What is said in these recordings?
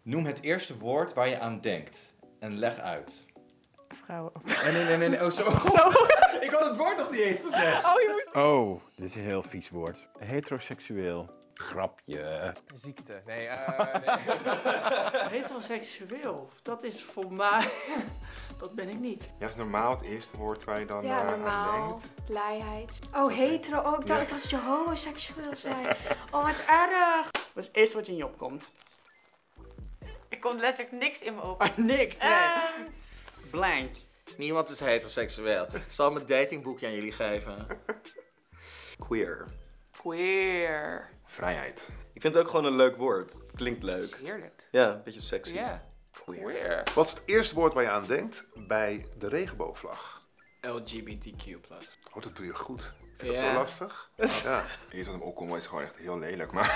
Noem het eerste woord waar je aan denkt en leg uit. Vrouwen. Nee. Oh, zo. Ik had het woord nog niet eens gezegd. Oh, je moest... Oh, dit is een heel vies woord. Heteroseksueel. Grapje. Ziekte. Nee, Heteroseksueel. Dat is voor mij... Dat ben ik niet. Ja, is normaal het eerste woord waar je dan Ja, aan normaal. denkt. Blijheid. Oh, hetero. Oh, ik dacht dat je homoseksueel zei. Oh, wat erg. Wat is het eerste wat in je opkomt? Er komt letterlijk niks in me op. Niks, nee. Blank. Niemand is heteroseksueel. Ik zal mijn datingboekje aan jullie geven. Queer. Queer. Vrijheid. Ik vind het ook gewoon een leuk woord. Het klinkt Dat is leuk. heerlijk. Ja, een beetje sexy. Ja. Queer. Wat is het eerste woord waar je aan denkt bij de regenboogvlag? LGBTQ+. Oh, dat doe je goed. Vind je dat Ja. zo lastig? Ja. Eerst wat hem opkomt is gewoon echt heel lelijk, maar...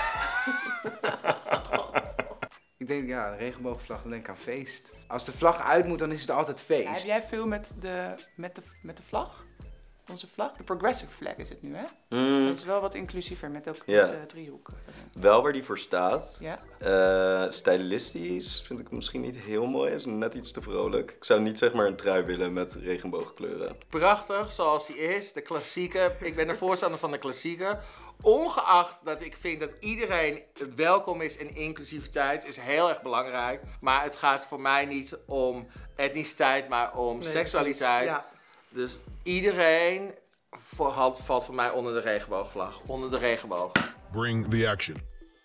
Ik denk, ja, de regenboogvlag, dan denk ik aan feest. Als de vlag uit moet, dan is het altijd feest. Heb jij veel met de vlag? Onze vlag? De progressive flag is het nu, hè? Het is wel wat inclusiever met ook Ja. de driehoek. Wel waar die voor staat. Ja? Stylistisch vind ik misschien niet heel mooi. Is net iets te vrolijk. Ik zou niet zeg maar een trui willen met regenboogkleuren. Prachtig, zoals die is. De klassieke. Ik ben een voorstander van de klassieke. Ongeacht dat ik vind dat iedereen welkom is en inclusiviteit is heel erg belangrijk. Maar het gaat voor mij niet om etniciteit, maar om seksualiteit. Ja. Dus iedereen valt voor mij onder de regenboogvlag. Onder de regenboog. Bring the action.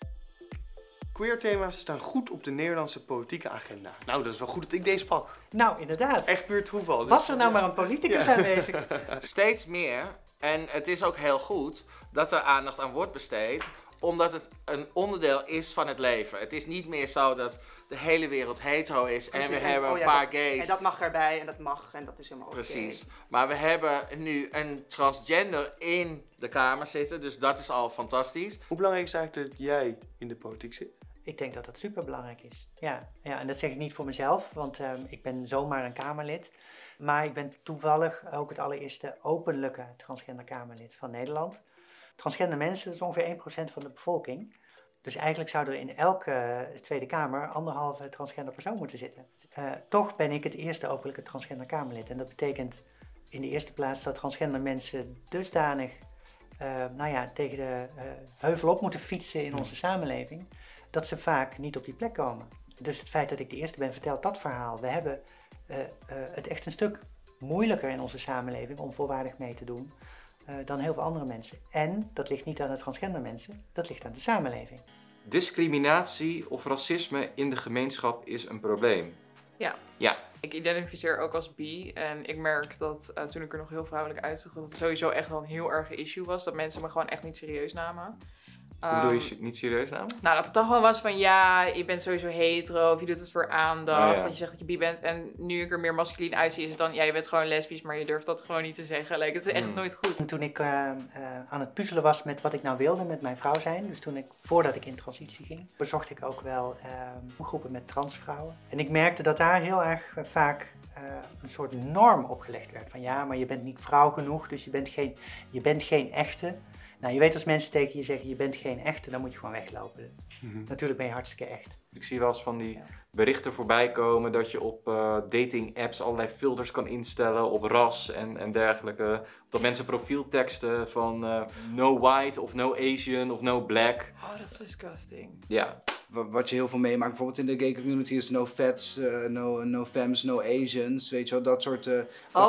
Queer thema's staan goed op de Nederlandse politieke agenda. Nou, dat is wel goed dat ik deze pak. Nou, inderdaad. Echt puur toeval. Dus Was er nou maar een politicus aanwezig? Steeds meer, en het is ook heel goed, dat er aandacht aan wordt besteed. Omdat het een onderdeel is van het leven. Het is niet meer zo dat de hele wereld hetero is en we hebben een paar gays. En dat mag erbij en dat mag en dat is helemaal oké. Precies. Maar we hebben nu een transgender in de Kamer zitten, dus dat is al fantastisch. Hoe belangrijk is eigenlijk dat jij in de politiek zit? Ik denk dat dat superbelangrijk is. Ja, en dat zeg ik niet voor mezelf, want ik ben zomaar een Kamerlid. Maar ik ben toevallig ook het allereerste openlijke transgender Kamerlid van Nederland. Transgender mensen, dat is ongeveer 1% van de bevolking. Dus eigenlijk zou er in elke Tweede Kamer 1,5 transgender persoon moeten zitten. Toch ben ik het eerste openlijke transgender Kamerlid. En dat betekent in de eerste plaats dat transgender mensen dusdanig tegen de heuvel op moeten fietsen in onze samenleving, dat ze vaak niet op die plek komen. Dus het feit dat ik de eerste ben vertelt dat verhaal. We hebben het echt een stuk moeilijker in onze samenleving om volwaardig mee te doen dan heel veel andere mensen. En dat ligt niet aan de transgender mensen, dat ligt aan de samenleving. Discriminatie of racisme in de gemeenschap is een probleem. Ja. Ja. Ik identificeer ook als bi en ik merk dat toen ik er nog heel vrouwelijk uitzag, dat het sowieso echt wel een heel erg issue was. Dat mensen me gewoon echt niet serieus namen. Hoe bedoel je niet serieus namen? Nou, dat het dan gewoon was van ja, je bent sowieso hetero of je doet het voor aandacht. Dat je zegt dat je bi bent. En nu ik er meer masculien uitzie is het dan, ja, je bent gewoon lesbisch, maar je durft dat gewoon niet te zeggen. Like, het is echt nooit goed. En toen ik aan het puzzelen was met wat ik nou wilde met mijn vrouw zijn, dus voordat ik in transitie ging, bezocht ik ook wel groepen met transvrouwen. En ik merkte dat daar heel erg vaak een soort norm opgelegd werd. Van ja, maar je bent niet vrouw genoeg, dus je bent geen echte. Nou, je weet als mensen tegen je zeggen, je bent geen echte, dan moet je gewoon weglopen. Natuurlijk ben je hartstikke echt. Ik zie wel eens van die berichten voorbij komen dat je op dating apps allerlei filters kan instellen op ras en dergelijke. Dat mensen profielteksten van no white of no Asian of no black. Oh, dat is disgusting. Ja. Wat je heel veel meemaakt, bijvoorbeeld in de gay community is no fats, no femmes, no Asians, weet je wel, dat soort rare.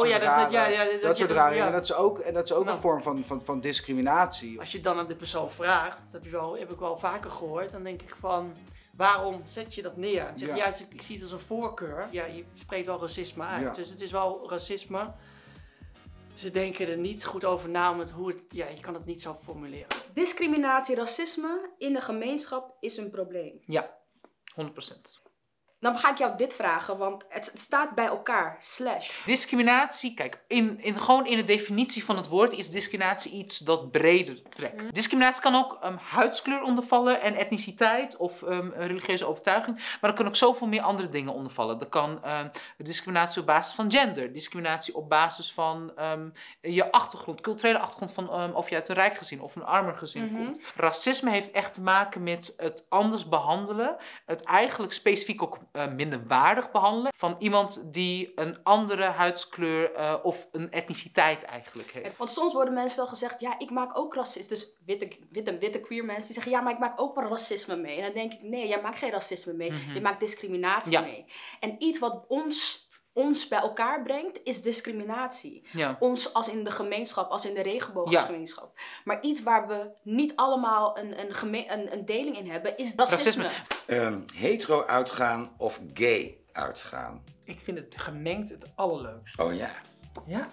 Dat is ook een vorm van discriminatie. Als je dan aan de persoon vraagt, dat heb ik wel vaker gehoord, dan denk ik van, waarom zet je dat neer? En zeg, ja, ik zie het als een voorkeur. Ja, je spreekt wel racisme uit, dus het is wel racisme. Ze denken er niet goed over na met hoe het, je kan het niet zo formuleren. Discriminatie, racisme in de gemeenschap is een probleem. Ja, 100%. Dan ga ik jou dit vragen, want het staat bij elkaar. / Discriminatie, kijk, gewoon in de definitie van het woord is discriminatie iets dat breder trekt. Discriminatie kan ook huidskleur ondervallen en etniciteit of religieuze overtuiging. Maar er kan ook zoveel meer andere dingen ondervallen. Er kan discriminatie op basis van gender, discriminatie op basis van je achtergrond, culturele achtergrond van of je uit een rijk gezin of een armer gezin komt. Racisme heeft echt te maken met het anders behandelen, het eigenlijk specifiek ook minderwaardig behandelen van iemand die een andere huidskleur of een etniciteit eigenlijk heeft. Want soms worden mensen wel gezegd, ja, ik maak ook racisme. Dus witte queer mensen die zeggen, ja, maar ik maak ook wel racisme mee. En dan denk ik, nee, jij maakt geen racisme mee. Je maakt discriminatie mee. En iets wat ons bij elkaar brengt, is discriminatie. Ja. Ons als in de gemeenschap, als in de regenbooggemeenschap. Ja. Maar iets waar we niet allemaal een deling in hebben, is racisme. Hetero uitgaan of gay uitgaan? Ik vind het gemengd het allerleukst. Oh ja? Ja.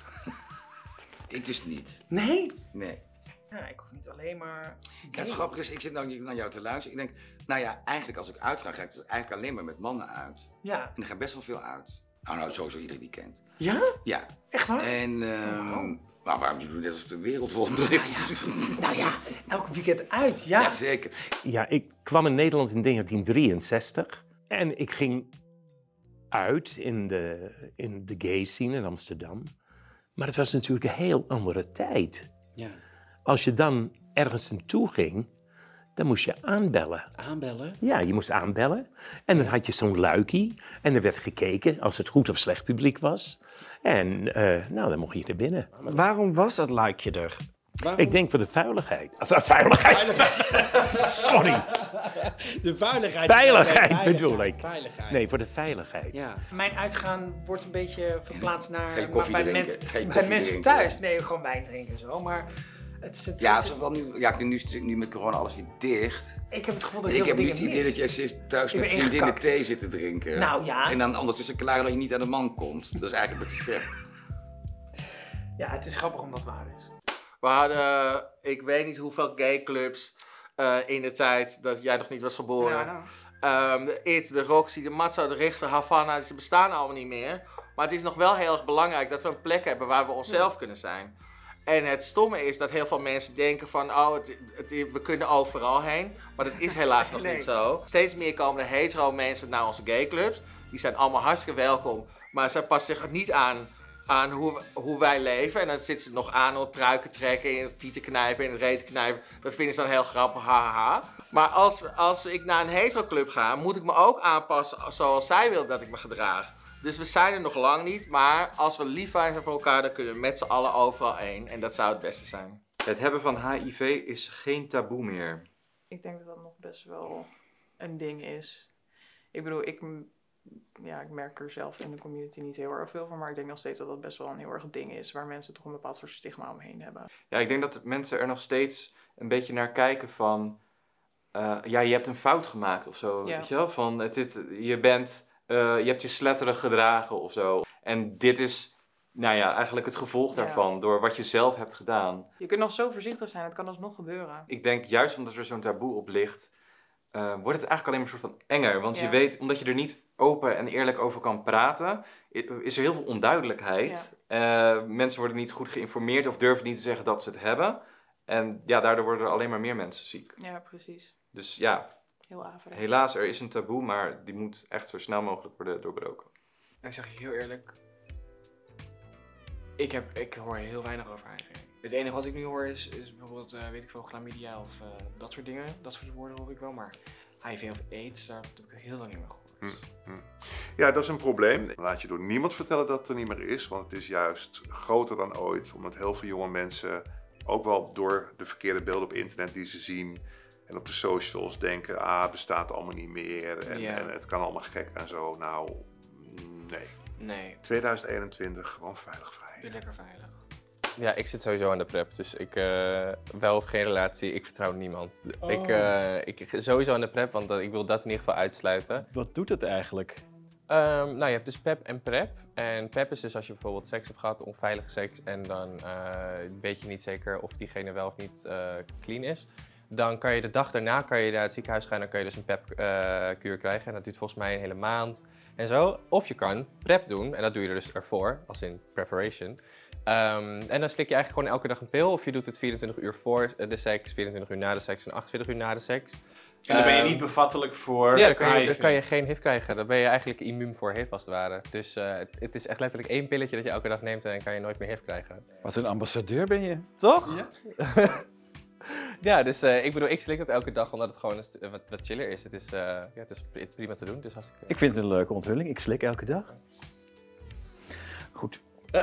Ik dus niet. Nee? Nee. Ja, ik hoef niet alleen maar... Ja, het grappige is, ik zit nou naar jou te luisteren. Ik denk, nou ja, eigenlijk als ik uitga, ga ik eigenlijk alleen maar met mannen uit. Ja. En ik ga best wel veel uit. Nou, sowieso ieder weekend. Ja? Ja. Echt waar? En, maar waarom doen we net alsof het een wereldwonder is? Nou ja, elk weekend uit, ja. Ja, zeker. Ja, ik kwam in Nederland in 1963 en ik ging uit in de gay scene in Amsterdam. Maar het was natuurlijk een heel andere tijd. Ja. Als je dan ergens naartoe ging, dan moest je aanbellen. Aanbellen? Ja, je moest aanbellen. En dan had je zo'n luikie. En er werd gekeken als het goed of slecht publiek was. En nou, dan mocht je er binnen. Waarom was dat luikje er? Waarom? Ik denk voor de veiligheid. Veiligheid. Sorry. De veiligheid. Veiligheid bedoel ik. Veiligheid. Nee, voor de veiligheid. Ja. Mijn uitgaan wordt een beetje verplaatst naar bij mensen thuis. Nee, gewoon wijn drinken en zo. Maar nu met corona alles weer dicht. Ik heb het gevoel dat ik heb niet het idee dat jij thuis met vriendinnen thee zit te drinken. Nou ja. En dan ondertussen klaar dat je niet aan de man komt. Dat is eigenlijk wat je zegt. Ja, het is grappig omdat het waar is. We hadden, ik weet niet hoeveel gayclubs in de tijd dat jij nog niet was geboren. Ja, nou. De It, de Roxy, de Matzo, de Richter, Havana, ze bestaan allemaal niet meer. Maar het is nog wel heel erg belangrijk dat we een plek hebben waar we onszelf kunnen zijn. En het stomme is dat heel veel mensen denken van, we kunnen overal heen. Maar dat is helaas nog niet zo. Steeds meer komen er hetero mensen naar onze gayclubs. Die zijn allemaal hartstikke welkom. Maar ze passen zich niet aan hoe wij leven. En dan zitten ze nog aan op pruiken trekken, in het tieten knijpen, in het reet knijpen. Dat vinden ze dan heel grappig, haha. Maar als ik naar een hetero-club ga, moet ik me ook aanpassen zoals zij wil dat ik me gedraag. Dus we zijn er nog lang niet, maar als we lief zijn voor elkaar, dan kunnen we met z'n allen overal heen. En dat zou het beste zijn. Het hebben van HIV is geen taboe meer. Ik denk dat dat nog best wel een ding is. Ik bedoel, ik merk er zelf in de community niet heel erg veel van, maar ik denk nog steeds dat dat best wel een heel erg ding is, waar mensen toch een bepaald soort stigma omheen hebben. Ja, ik denk dat mensen er nog steeds een beetje naar kijken van, je hebt een fout gemaakt of zo, weet je wel? Van, je hebt je sletterig gedragen of zo. En dit is, eigenlijk het gevolg daarvan, door wat je zelf hebt gedaan. Je kunt nog zo voorzichtig zijn, het kan alsnog gebeuren. Ik denk, juist omdat er zo'n taboe op ligt, wordt het eigenlijk alleen maar een soort van enger. Want je weet, omdat je er niet open en eerlijk over kan praten, is er heel veel onduidelijkheid. Mensen worden niet goed geïnformeerd of durven niet te zeggen dat ze het hebben. En daardoor worden er alleen maar meer mensen ziek. Ja, precies. Dus ja, heel averechts. Helaas, er is een taboe, maar die moet echt zo snel mogelijk worden doorbroken. Ik zeg je heel eerlijk, ik hoor heel weinig over HIV. Het enige wat ik nu hoor is bijvoorbeeld, weet ik veel, chlamydia of dat soort dingen. Dat soort woorden hoor ik wel, maar HIV of AIDS, daar heb ik heel lang niet meer gehoord. Ja, dat is een probleem. Laat je door niemand vertellen dat het er niet meer is, want het is juist groter dan ooit. Omdat heel veel jonge mensen, ook wel door de verkeerde beelden op internet die ze zien en op de socials denken, het bestaat allemaal niet meer en het kan allemaal gek en zo. Nou, nee. 2021, gewoon veilig vrij. Lekker veilig. Ja, ik zit sowieso aan de PrEP, dus ik wel of geen relatie, ik vertrouw niemand. Ik sowieso aan de PrEP, want ik wil dat in ieder geval uitsluiten. Wat doet het eigenlijk? Je hebt dus PEP en PrEP. En PEP is dus als je bijvoorbeeld seks hebt gehad, onveilige seks, en dan weet je niet zeker of diegene wel of niet clean is. dan kan je de dag daarna naar het ziekenhuis gaan. Dan kan je dus een PrEP-kuur krijgen. En dat duurt volgens mij een hele maand en zo. Of je kan PrEP doen. En dat doe je er dus ervoor, als in preparation. En dan slik je eigenlijk gewoon elke dag een pil. Of je doet het 24 uur voor de seks, 24 uur na de seks en 28 uur na de seks. En dan ben je niet bevattelijk voor ja, dan kan je geen HIV krijgen. Dan ben je eigenlijk immuun voor HIV als het ware. Dus het is echt letterlijk 1 pilletje dat je elke dag neemt en dan kan je nooit meer HIV krijgen. Wat een ambassadeur ben je. Toch? Ja, ja dus ik bedoel, ik slik dat elke dag omdat het gewoon wat chiller is. Het is prima te doen. Het is hartstikke... Ik vind het een leuke onthulling. Ik slik elke dag. Goed.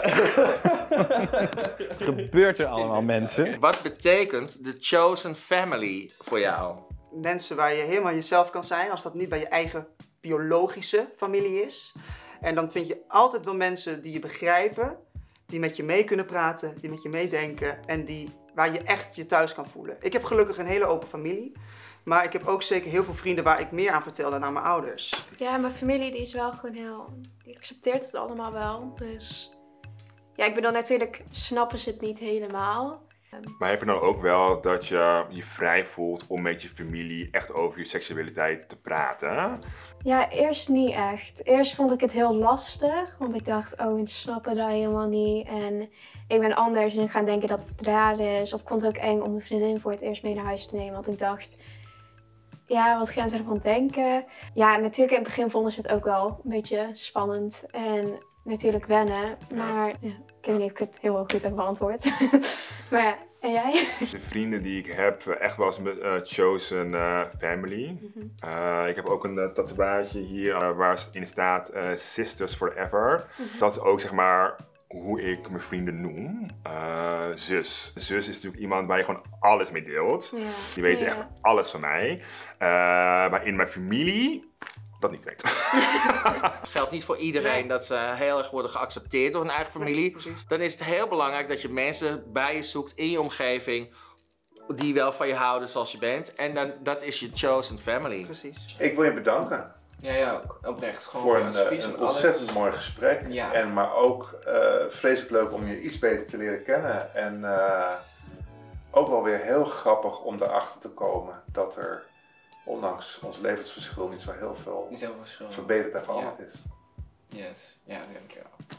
Het gebeurt er allemaal, mensen. Wat betekent de chosen family voor jou? Mensen waar je helemaal jezelf kan zijn, als dat niet bij je eigen biologische familie is. En dan vind je altijd wel mensen die je begrijpen, die met je mee kunnen praten, die met je meedenken en waar je echt je thuis kan voelen. Ik heb gelukkig een hele open familie, maar ik heb ook zeker heel veel vrienden waar ik meer aan vertel dan aan mijn ouders. Ja, mijn familie die is wel gewoon die accepteert het allemaal wel, dus... Ja, ik bedoel, natuurlijk snappen ze het niet helemaal. Maar heb je dan ook wel dat je je vrij voelt om met je familie echt over je seksualiteit te praten? Ja, eerst niet echt. Eerst vond ik het heel lastig, want ik dacht, oh, ze snappen dat helemaal niet. En ik ben anders en ik ga denken dat het raar is. Of ik vond het ook eng om mijn vriendin voor het eerst mee naar huis te nemen, want ik dacht... Ja, wat gaan ze ervan denken? Ja, natuurlijk in het begin vonden ze het ook wel een beetje spannend en natuurlijk wennen. Maar ja, ik weet niet of ik het heel goed heb beantwoord. Maar ja, en jij? De vrienden die ik heb, echt wel eens een chosen family. Ik heb ook een tatoeage hier waar in staat Sisters Forever. Dat is ook zeg maar hoe ik mijn vrienden noem. Zus. Zus is natuurlijk iemand waar je gewoon alles mee deelt. Ja. Die weten echt alles van mij. Maar in mijn familie... dat niet weet. Het geldt niet voor iedereen dat ze heel erg worden geaccepteerd door hun eigen familie. Nee, dan is het heel belangrijk dat je mensen bij je zoekt in je omgeving die wel van je houden zoals je bent. En dan, dat is je chosen family. Precies. Ik wil je bedanken. Ja, ook. Oprecht. Gewoon voor een ontzettend mooi gesprek. Ja. Maar ook vreselijk leuk om je iets beter te leren kennen. En ook wel weer heel grappig om erachter te komen dat er... ondanks ons levensverschil niet zo heel veel verbeterd en veranderd is. Yes, ja, dankjewel.